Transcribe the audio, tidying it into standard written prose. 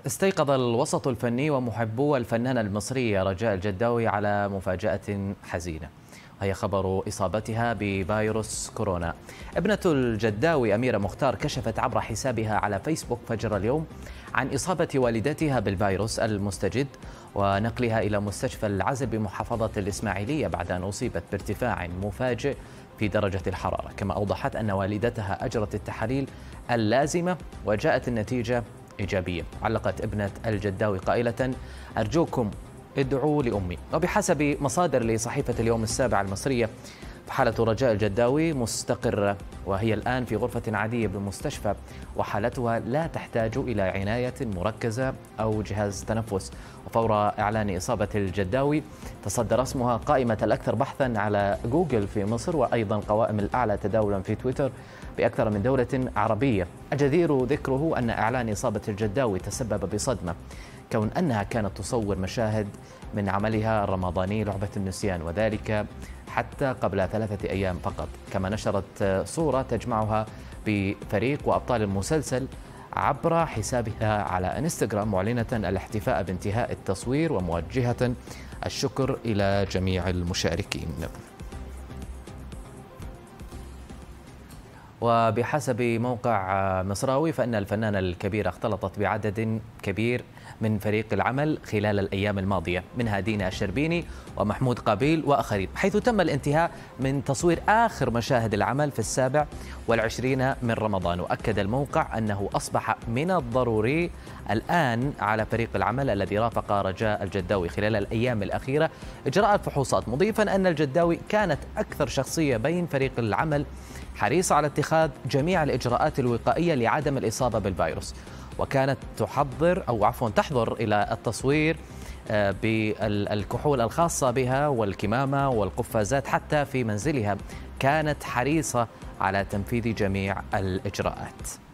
استيقظ الوسط الفني ومحبو الفنانة المصرية رجاء الجداوي على مفاجأة حزينة، وهي خبر إصابتها بفيروس كورونا. ابنة الجداوي أميرة مختار كشفت عبر حسابها على فيسبوك فجر اليوم عن إصابة والدتها بالفيروس المستجد ونقلها إلى مستشفى العزل بمحافظة الإسماعيلية بعد أن أصيبت بارتفاع مفاجئ في درجة الحرارة. كما أوضحت أن والدتها أجرت التحاليل اللازمة وجاءت النتيجة إيجابية. علقت ابنة الجداوي قائلة: أرجوكم ادعوا لأمي. وبحسب مصادر لصحيفة اليوم السابع المصرية، فحالة رجاء الجداوي مستقرة وهي الآن في غرفة عادية بالمستشفى، وحالتها لا تحتاج إلى عناية مركزة أو جهاز تنفس. وفور إعلان إصابة الجداوي تصدر اسمها قائمة الأكثر بحثا على جوجل في مصر، وأيضا قوائم الأعلى تداولا في تويتر بأكثر من دولة عربية. الجدير ذكره أن إعلان إصابة الجداوي تسبب بصدمة، كون أنها كانت تصور مشاهد من عملها الرمضاني لعبة النسيان، وذلك حتى قبل 3 أيام فقط. كما نشرت صورة تجمعها بفريق وأبطال المسلسل عبر حسابها على انستغرام، معلنة الاحتفاء بانتهاء التصوير وموجهة الشكر إلى جميع المشاركين. وبحسب موقع مصراوي، فإن الفنانة الكبيرة اختلطت بعدد كبير من فريق العمل خلال الأيام الماضية، منها دينا الشربيني ومحمود قابيل وآخرين، حيث تم الانتهاء من تصوير آخر مشاهد العمل في 27 من رمضان. وأكد الموقع أنه أصبح من الضروري الآن على فريق العمل الذي رافق رجاء الجداوي خلال الأيام الأخيرة إجراء الفحوصات، مضيفا أن الجداوي كانت أكثر شخصية بين فريق العمل حريصة على اتخاذ جميع الإجراءات الوقائية لعدم الإصابة بالفيروس، وكانت تحضر إلى التصوير بالكحول الخاصة بها والكمامة والقفازات. حتى في منزلها كانت حريصة على تنفيذ جميع الإجراءات.